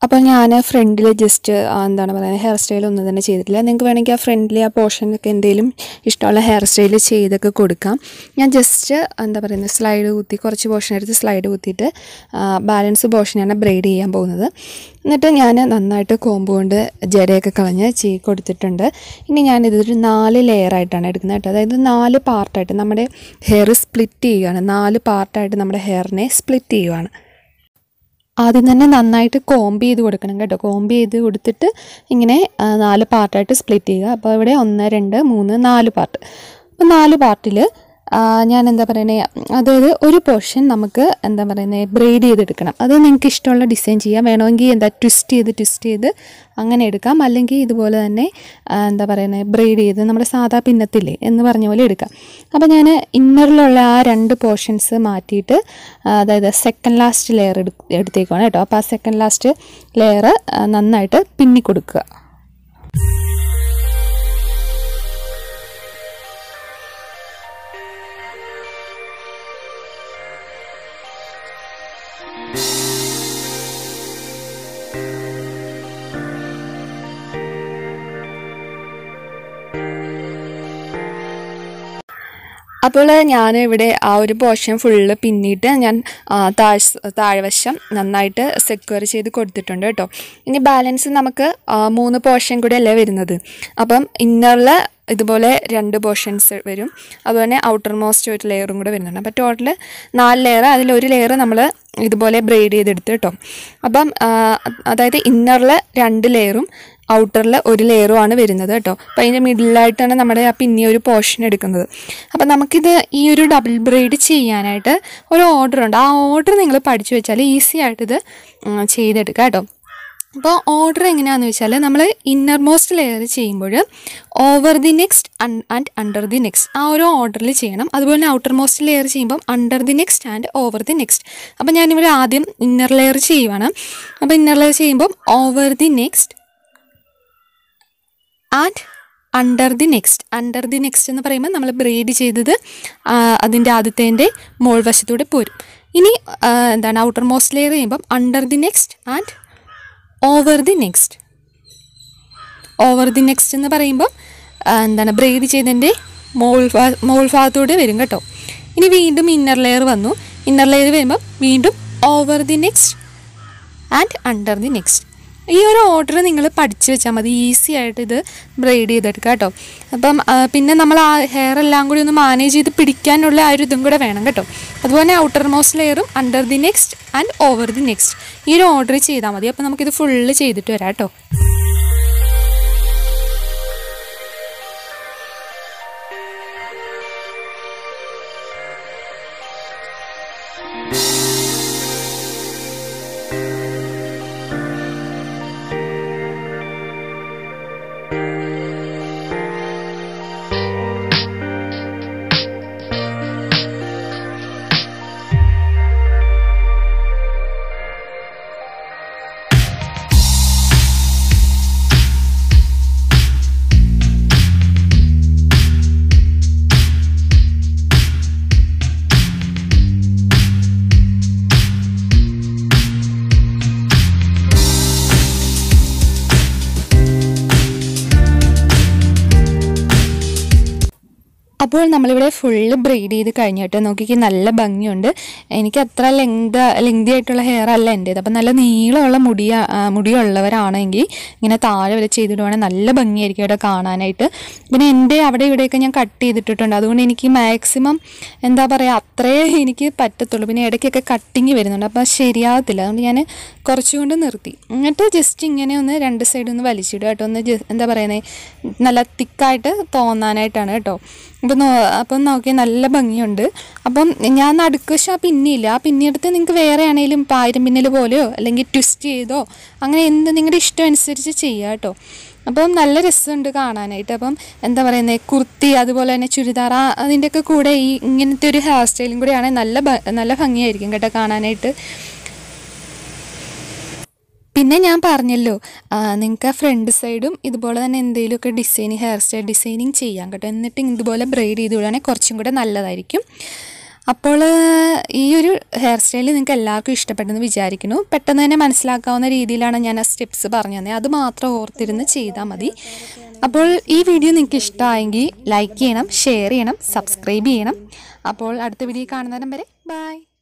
അപ്പോൾ ഞാൻ ഫ്രണ്ടിൽ ജസ്റ്റ് എന്താണ് പറയുന്നത് ഹെയർ സ്റ്റൈൽ ഒന്നും തന്നെ ചെയ്തിട്ടില്ല. നിങ്ങൾക്ക് വേണമെങ്കിൽ ആ ഫ്രണ്ടിൽ ആ പോർഷനൊക്കെ എന്തെങ്കിലും ഇഷ്ടമുള്ള ഹെയർ സ്റ്റൈൽ ചെയ്തൊക്കെ കൊടുക്കാം. ഞാൻ ജസ്റ്റ് എന്താ പറയുന്നത് സ്ലൈഡ് കുത്തി കുറച്ച് പോർഷൻ എടുത്ത് സ്ലൈഡ് കുത്തിയിട്ട് ബാലൻസ് പോർഷനാണ് ബ്രെയ്ഡ് ചെയ്യാൻ പോകുന്നത്. എന്നിട്ട് ഞാൻ നന്നായിട്ട് കോമ്പ് കൊണ്ട് ജടയൊക്കെ കളഞ്ഞ് കൊടുത്തിട്ടുണ്ട്. ഇനി ഞാനിതൊരു 4 ലെയറായിട്ടാണ് എടുക്കുന്നത് കേട്ടോ. അതായത് 4 പാർട്ടായിട്ട് നമ്മുടെ ഹെയർ സ്പ്ലിറ്റ് ചെയ്യുകയാണ്. 4 പാർട്ടായിട്ട് നമ്മുടെ ഹെയറിനെ സ്പ്ലിറ്റ് ചെയ്യുകയാണ്. ആദ്യം തന്നെ നന്നായിട്ട് കോമ്പ് ചെയ്ത് കൊടുക്കണം കേട്ടോ. കോമ്പ് ചെയ്ത് കൊടുത്തിട്ട് ഇങ്ങനെ 4 പാർട്ടായിട്ട് സ്പ്ലിറ്റ് ചെയ്യുക. അപ്പോൾ ഇവിടെ 1 2 3 4 പാർട്ട്. അപ്പോൾ 4 പാർട്ടിൽ ഞാൻ എന്താ പറയുന്നത്, അതായത് ഒരു പോർഷൻ നമുക്ക് എന്താ പറയുന്നത് ബ്രെയ്ഡ് ചെയ്തെടുക്കണം. അത് നിങ്ങൾക്ക് ഇഷ്ടമുള്ള ഡിസൈൻ ചെയ്യാം. വേണമെങ്കിൽ ട്വിസ്റ്റ് ചെയ്ത് അങ്ങനെ എടുക്കാം. അല്ലെങ്കിൽ ഇതുപോലെ തന്നെ എന്താ പറയുന്നത് ബ്രെയ്ഡ് ചെയ്ത് നമ്മുടെ സാധാ പിന്നത്തില്ലേ എന്ന് പറഞ്ഞ പോലെ എടുക്കാം. അപ്പോൾ ഞാൻ ഇന്നറിലുള്ള ആ 2 പോർഷൻസ് മാറ്റിയിട്ട് അതായത് സെക്കൻഡ് ലാസ്റ്റ് ലെയർ എടുത്തേക്കുവാണ് കേട്ടോ. അപ്പോൾ ആ സെക്കൻഡ് ലാസ്റ്റ് ലെയർ നന്നായിട്ട് പിന്നി കൊടുക്കുക. അപ്പോൾ ഞാൻ ഇവിടെ ആ ഒരു പോർഷൻ ഫുള്ള് പിന്നിട്ട് ഞാൻ താഴ്വശം നന്നായിട്ട് സെക്യൂർ ചെയ്ത് കൊടുത്തിട്ടുണ്ട് കേട്ടോ. ഇനി ബാലൻസ് നമുക്ക് 3 പോർഷൻ കൂടെ അല്ലേ വരുന്നത്. അപ്പം ഇന്നറിൽ ഇതുപോലെ 2 പോർഷൻസ് വരും. അതുപോലെ ഔട്ടർ മോസ്റ്റ് ഒരു ലെയറും കൂടെ വരുന്നുണ്ട്. അപ്പോൾ ടോട്ടൽ 4 ലെയർ. അതിലൊരു ലെയർ നമ്മൾ ഇതുപോലെ ബ്രെയ്ഡ് ചെയ്തെടുത്ത് കേട്ടോ. അപ്പം അതായത് ഇന്നറിൽ 2 ലെയറും ഔട്ടറിൽ 1 ലെയറുമാണ് വരുന്നത് കേട്ടോ. അപ്പോൾ അതിൻ്റെ മിഡിലായിട്ടാണ് നമ്മുടെ ആ പിന്നെ ഒരു പോർഷൻ എടുക്കുന്നത്. അപ്പോൾ നമുക്കിത് ഈ ഒരു ഡബിൾ ബ്രെയ്ഡ് ചെയ്യാനായിട്ട് ഒരു ഓർഡർ ഉണ്ട്. ആ ഓർഡർ നിങ്ങൾ പഠിച്ചു വെച്ചാൽ ഈസി ആയിട്ടിത് ചെയ്തെടുക്കാം കേട്ടോ. അപ്പോൾ ഓർഡർ എങ്ങനെയാണെന്ന് വെച്ചാൽ നമ്മൾ ഇന്നർ മോസ്റ്റ് ലെയർ ചെയ്യുമ്പോൾ over the next and under the next ആ ഒരു ഓർഡറിൽ ചെയ്യണം. അതുപോലെ ഔട്ടർ മോസ്റ്റ് ലെയർ ചെയ്യുമ്പം under the next and over the next. അപ്പോൾ ഞാനിവിടെ ആദ്യം ഇന്നർ ലെയർ ചെയ്യുവാണ്. അപ്പോൾ ഇന്നർ ലെയർ ചെയ്യുമ്പം over the next and under the next എന്ന് പറയുമ്പോൾ നമ്മൾ ബ്രെയ്ഡ് ചെയ്തത് അതിൻ്റെ ആദ്യത്തേൻ്റെ മോൾ വശത്തൂടെ പോരും. ഇനി എന്താണ് ഔട്ടർ മോസ്റ്റ് ലെയർ ചെയ്യുമ്പം under the next and over the next എന്ന് പറയുമ്പം എന്താണ് ബ്രെയ്ഡ് ചെയ്തതിൻ്റെ മോൾ ഭാഗത്തൂടെ വരും കേട്ടോ. ഇനി വീണ്ടും ഇന്നർ ലെയർ വന്നു. ഇന്നർ ലെയർ വരുമ്പം വീണ്ടും over the next and under the next. ഈ ഒരു ഓർഡർ നിങ്ങൾ പഠിച്ചു വെച്ചാൽ മതി. ഈസി ആയിട്ട് ഇത് ബ്രെയ്ഡ് ചെയ്തെടുക്കുക കേട്ടോ. അപ്പം പിന്നെ നമ്മൾ ആ ഹെയർ എല്ലാം കൂടി ഒന്ന് മാനേജ് ചെയ്ത് പിടിക്കാനുള്ള ആ ഒരു ഇതും കൂടെ വേണം കേട്ടോ. അതുപോലെ ഔട്ടർ മോസ്റ്റ് ലെയറും under the next and over the next ഈ ഒരു ഓർഡർ ചെയ്താൽ മതി. അപ്പോൾ നമുക്കിത് ഫുള്ള് ചെയ്തിട്ട് വരാം കേട്ടോ. അപ്പോൾ നമ്മളിവിടെ ഫുള്ള് ബ്രെയ്ഡ് ചെയ്ത് കഴിഞ്ഞിട്ട് നോക്കിക്ക് നല്ല ഭംഗിയുണ്ട്. എനിക്ക് അത്ര ലെങ്തി ആയിട്ടുള്ള ഹെയർ അല്ല എൻ്റേത്. അപ്പം നല്ല നീളമുള്ള മുടിയുള്ളവരാണെങ്കിൽ ഇങ്ങനെ താഴെ വരെ ചെയ്തിടുവാണെങ്കിൽ നല്ല ഭംഗിയായിരിക്കും ഇവിടെ കാണാനായിട്ട്. പിന്നെ എൻ്റെ അവിടെ ഇവിടെയൊക്കെ ഞാൻ കട്ട് ചെയ്തിട്ടിട്ടുണ്ട്. അതുകൊണ്ട് എനിക്ക് മാക്സിമം എന്താ പറയുക അത്രേ എനിക്ക് പറ്റത്തുള്ളൂ. പിന്നെ ഇടയ്ക്കൊക്കെ കട്ടിങ് വരുന്നുണ്ട്. അപ്പോൾ ശരിയാകത്തില്ല. അതുകൊണ്ട് ഞാൻ കുറച്ചുകൊണ്ട് നിർത്തി. എന്നിട്ട് ജസ്റ്റ് ഇങ്ങനെ ഒന്ന് 2 സൈഡ് ഒന്ന് വലിച്ചിടുക കേട്ടോ. ഒന്ന് എന്താ പറയുന്നത് നല്ല തിക്കായിട്ട് തോന്നാനായിട്ടാണ് കേട്ടോ. അപ്പം നോക്കിയാൽ നല്ല ഭംഗിയുണ്ട്. അപ്പം ഞാൻ നടുക്ക് പക്ഷെ ആ പിന്നിയില്ല. ആ പിന്നിയെടുത്ത് നിങ്ങൾക്ക് വേറെ ആണെങ്കിലും പായരം പിന്നൽ പോലെയോ അല്ലെങ്കിൽ ട്വിസ്റ്റ് ചെയ്തോ അങ്ങനെ എന്ത് നിങ്ങളുടെ ഇഷ്ടം അനുസരിച്ച് ചെയ്യുക കേട്ടോ. അപ്പം നല്ല രസമുണ്ട് കാണാനായിട്ട്. അപ്പം എന്താ പറയുന്നത് കുർത്തി അതുപോലെ തന്നെ ചുരിദാർ അതിൻ്റെയൊക്കെ കൂടെ ഈ ഇങ്ങനത്തെ ഒരു ഹെയർ സ്റ്റൈലും കൂടെ ആണെങ്കിൽ നല്ല ഭംഗിയായിരിക്കും കേട്ടോ കാണാനായിട്ട്. പിന്നെ ഞാൻ പറഞ്ഞല്ലോ നിങ്ങൾക്ക് ഫ്രണ്ട് സൈഡും ഇതുപോലെ തന്നെ എന്തെങ്കിലുമൊക്കെ ഹെയർ സ്റ്റൈൽ ഡിസൈനിങ് ചെയ്യാം കേട്ടോ. എന്നിട്ട് ഇതുപോലെ ബ്രെയ്ഡ് ചെയ്ത് വിടുകയാണെങ്കിൽ കുറച്ചും കൂടെ നല്ലതായിരിക്കും. അപ്പോൾ ഈ ഒരു ഹെയർ സ്റ്റൈൽ നിങ്ങൾക്ക് എല്ലാവർക്കും ഇഷ്ടപ്പെട്ടെന്ന് വിചാരിക്കുന്നു. പെട്ടെന്ന് തന്നെ മനസ്സിലാക്കാവുന്ന രീതിയിലാണ് ഞാൻ ആ സ്റ്റെപ്സ് പറഞ്ഞു തന്നെ. അത് മാത്രം ഓർത്തിരുന്ന് ചെയ്താൽ മതി. അപ്പോൾ ഈ വീഡിയോ നിങ്ങൾക്ക് ഇഷ്ടമായെങ്കിൽ ലൈക്ക് ചെയ്യണം, ഷെയർ ചെയ്യണം, സബ്സ്ക്രൈബ് ചെയ്യണം. അപ്പോൾ അടുത്ത വീഡിയോ കാണുന്നതിനും വരെ ബൈ.